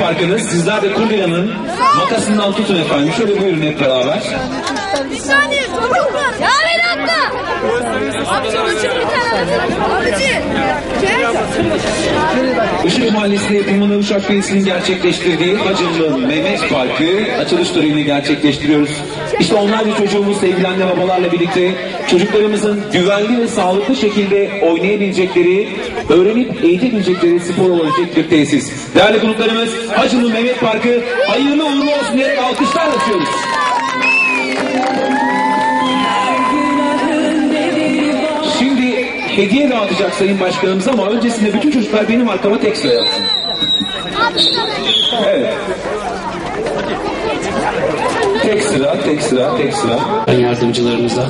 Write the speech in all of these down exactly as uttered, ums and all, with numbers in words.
Parkı'nız. Sizler de kuryenin makasından tutun efendim. Şöyle buyurun hep beraber. Bir saniye çocuk var. Ya bir dakika. Işık Mahallesi'nde yapımını Uşak Belediyesi'nin gerçekleştirdiği Hacımlı Mehmet Parkı açılış törenini gerçekleştiriyoruz. İşte onlarca çocuğumuz sevgili anne babalarla birlikte çocuklarımızın güvenli ve sağlıklı şekilde oynayabilecekleri, öğrenip eğitebilecekleri spor olabilecek bir tesis. Değerli konuklarımız, Hacımlı Mehmet Parkı hayırlı uğurlu olsun diyerek alkışlarla açıyoruz. Şimdi hediye dağıtacak Sayın Başkanımız ama öncesinde bütün çocuklar benim arkama tek sıra yapsın. Evet. Tek sıra, tek sıra, tek sıra. Yardımcılarımıza,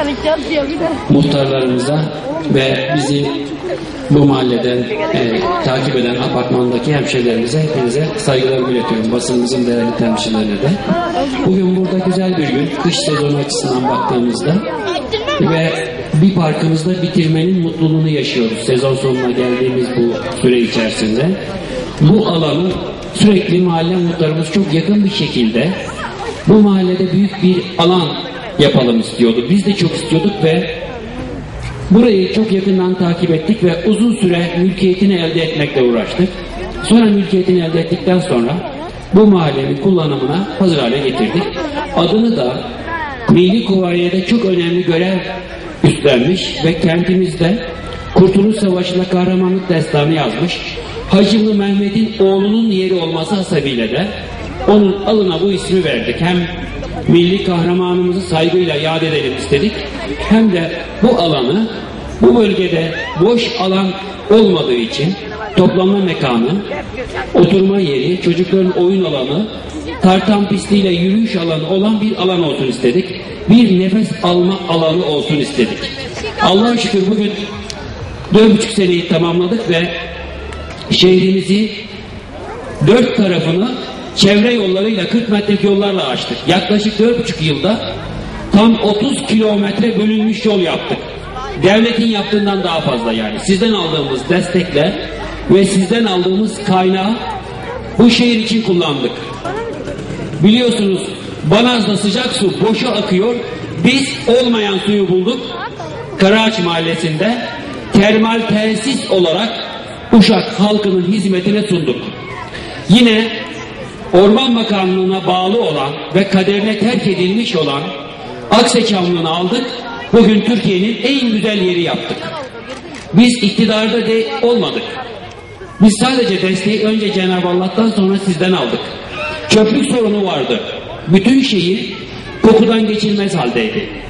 muhtarlarımıza ve bizi bu mahalleden e, takip eden apartmandaki hemşehrilerimize hepinize saygılarımı iletiyorum. Basınımızın değerli temsilcilerine de. Bugün burada güzel bir gün. Kış sezonu açısından baktığımızda ve bir parkımızda bitirmenin mutluluğunu yaşıyoruz. Sezon sonuna geldiğimiz bu süre içerisinde. Bu alanı sürekli mahalle muhtarımız çok yakın bir şekilde bu mahallede büyük bir alan yapalım istiyordu. Biz de çok istiyorduk ve burayı çok yakından takip ettik ve uzun süre mülkiyetini elde etmekle uğraştık. Sonra mülkiyetini elde ettikten sonra bu mahallenin kullanımına hazır hale getirdik. Adını da Milli Kuvayiye'de çok önemli görev üstlenmiş ve kentimizde Kurtuluş Savaşı'nda kahramanlık destanı yazmış. Hacımlı Mehmet'in oğlunun yeri olması hasebiyle de onun alına bu ismi verdik. Hem milli kahramanımızı saygıyla yad edelim istedik. Hem de bu alanı, bu bölgede boş alan olmadığı için toplanma mekanı, oturma yeri, çocukların oyun alanı, tartan pistiyle yürüyüş alanı olan bir alan olsun istedik. Bir nefes alma alanı olsun istedik. Allah'a şükür bugün dört buçuk seneyi tamamladık ve şehrimizi dört tarafını çevre yollarıyla kırk metrelik yollarla açtık. Yaklaşık dört buçuk yılda tam otuz kilometre bölünmüş yol yaptık. Devletin yaptığından daha fazla yani. Sizden aldığımız destekle ve sizden aldığımız kaynağı bu şehir için kullandık. Biliyorsunuz Banaz'da sıcak su boşa akıyor. Biz olmayan suyu bulduk. Karaağaç Mahallesi'nde termal tesis olarak Uşak halkının hizmetine sunduk. Yine Orman Bakanlığı'na bağlı olan ve kaderine terk edilmiş olan Akseçamlı'nı aldık. Bugün Türkiye'nin en güzel yeri yaptık. Biz iktidarda de olmadık. Biz sadece desteği önce Cenab-ı Allah'tan sonra sizden aldık. Çöplük sorunu vardı. Bütün şehir kokudan geçilmez haldeydi.